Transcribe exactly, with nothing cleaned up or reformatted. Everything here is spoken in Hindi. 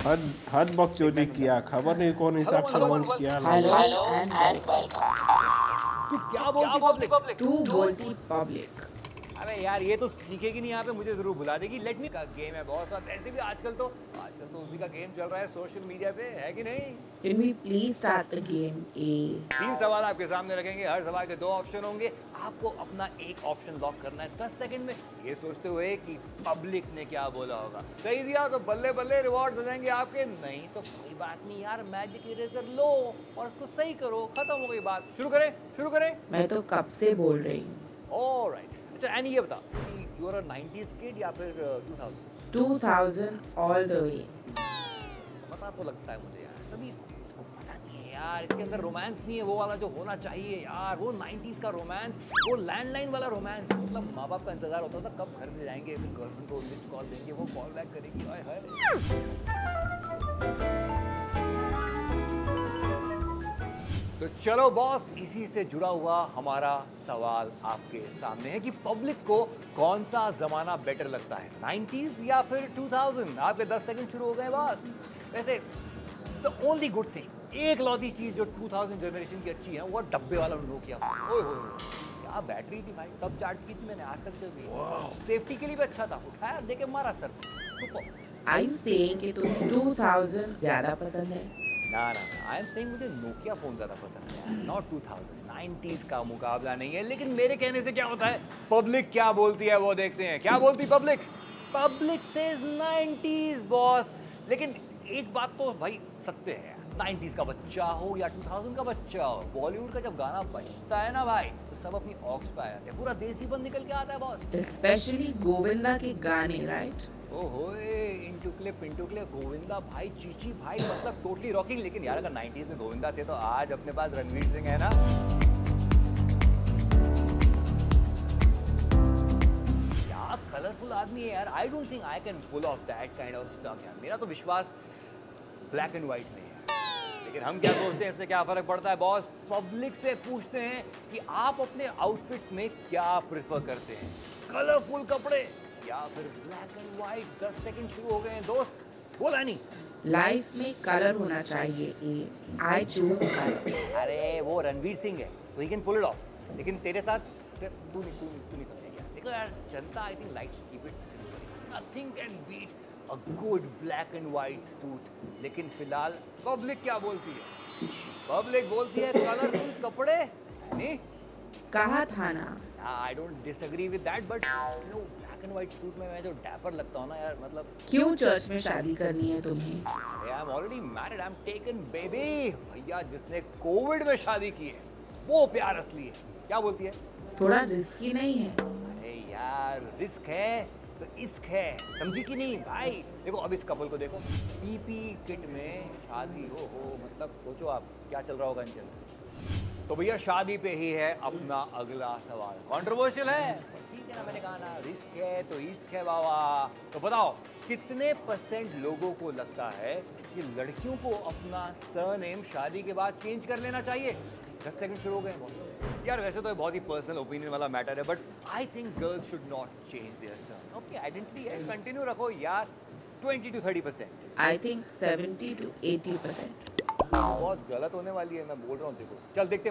हद हद बकचोदी किया, खबर नहीं कौन हिसाब से लॉन्च किया। Hello and welcome. तू क्या बोलती पब्लिक? तू बोलती पब्लिक। अबे यार ये तो सीखेगी नहीं यहाँ पे, मुझे जरूर बुला देगी। लेट मी का गेम है बहुत साथ, ऐसे भी आजकल तो आजकल तो उसी का गेम चल रहा है सोशल मीडिया पे, है कि नहीं? Can we please start the game? A. तीन सवाल आपके सामने रखेंगे, हर सवाल के दो ऑप्शन होंगे। आपको अपना एक ऑप्शन लॉक करना है दस सेकंड में, ये सोचते हुए कि पब्लिक ने क्या बोला होगा। सही दिया तो बल्ले बल्ले रिवॉर्ड हो जाएंगे आपके, नहीं तो कोई बात नहीं यार, मैजिक इरेजर लो और उसको सही करो, खत्म हो गई बात। शुरू करें शुरू करें मैं तो कब से बोल रही हूँ। ऑलराइट। अच्छा एनी ये बता कि you are a nineties kid या फिर two thousand? Two thousand all the way. पता तो लगता है मुझे यार, तभी इसको पता नहीं है यार, इसके अंदर रोमांस नहीं है वो वाला जो होना चाहिए यार। वो नाइंटीज़ का रोमांस, वो लैंडलाइन वाला रोमांस, मतलब माँ बाप का इंतजार होता था कब घर से जाएंगे, फिर गर्लफ्रेंड को मिस्ड कॉल देंगे, वो कॉल बैक करेगी। हाय हाय। तो चलो बॉस, इसी से जुड़ा हुआ हमारा सवाल आपके सामने है कि पब्लिक को कौन सा जमाना बेटर लगता है, नाइंटीज़ या फिर टू थाउज़ेंड? आपके दस सेकंड शुरू हो गए बॉस। वैसे द ओनली गुड थिंग, एक लौती चीज जो टू थाउज़ेंड जनरेशन की अच्छी है, वो डब्बे वाला नोकिया। ओए होए क्या बैटरी थी भाई, कब चार्ज की थी मैंने, आज तक चल रही है। सेफ्टी के लिए भी अच्छा था, उठाया देके मारा सर। Are you saying कि तुम्हें टू थाउज़ेंड ज्यादा पसंद है? ना ना आई एम सेइंग मुझे नोकिया फोन ज्यादा पसंद है, नॉट टू थाउज़ेंड। नाइंटीज़ का मुकाबला नहीं है, लेकिन मेरे कहने से क्या होता है, पब्लिक क्या बोलती है वो देखते हैं। क्या बोलती public? Public says nineties boss. लेकिन एक बात तो भाई सत्य है, नाइंटीज़ का बच्चा हो या टू थाउज़ेंड का बच्चा हो, बॉलीवुड का जब गाना बजता है ना भाई, तो सब अपनी ऑक्स पे आ जाते हैं, पूरा देसीपन निकल के आता है बॉस। स्पेशली गोविंदा के गाने, राइट? ओहो इंटुकले पिंटुकले गोविंदा भाई, चीची भाई, मतलब टोटली रॉकिंग। लेकिन यार अगर नाइंटीज़ में गोविंदा थे तो आज अपने पास रणवीर सिंह है ना। क्या कलरफुल आदमी है यार, I don't think I can pull off that kind of stuff यार। मेरा तो विश्वास ब्लैक एंड व्हाइट में है, लेकिन हम क्या सोचते हैं इससे क्या फर्क पड़ता है बॉस। पब्लिक से पूछते हैं कि आप अपने आउटफिट में क्या प्रेफर करते हैं, कलरफुल कपड़े या फिर ब्लैक एंड व्हाइट। दस सेकंड शुरू हो गए हैं दोस्त, बोला नहीं। लाइफ में कलर होना चाहिए। ए. I choose colour. अरे वो रणवीर सिंह है तो he can pull it off, लेकिन तेरे साथ तू नहीं तू तू नहीं समझेगा। देखो यार जनता I think likes keep it simple, nothing can beat a good black and white suit. लेकिन फिलहाल पब्लिक क्या बोलती है? पब्लिक बोलती है कलरफुल कपड़े। नहीं कहा था ना। I don't disagree with that, but no black and white suit में मैं जो डैपर लगता हूँ ना यार, मतलब क्यों चर्च में शादी करनी है तुम्हें? I am already married, I am taken baby. भैया जिसने कोविड में शादी की है वो प्यार असली है। क्या बोलती है? थोड़ा रिस्की नहीं है? अरे यार रिस्क है तो इश्क है, समझी कि नहीं भाई? देखो अब इस कपल को देखो, पीपी किट में शादी हो हो मतलब सोचो आप क्या चल रहा होगा इनके अंदर। तो भैया शादी पे ही है अपना अगला सवाल, कंट्रोवर्शियल है ठीक है ना, मैंने कहा ना रिस्क है तो इश्क है बाबा। तो बताओ कितने परसेंट लोगों को लगता है कि लड़कियों को अपना सरनेम शादी के बाद चेंज कर लेना चाहिए? दस सेकंड शुरू हो गए यार। वैसे तो ये बहुत ही पर्सनल ओपिनियन वाला मैटर है, but I think girls should not change their surname. Okay identity है, कंटिन्यू रखो यार। Twenty two thirty percent I think seventy two eighty percent. बहुत गलत होने वाली है, मैं बोल रहा हूँ। देखो चल देखते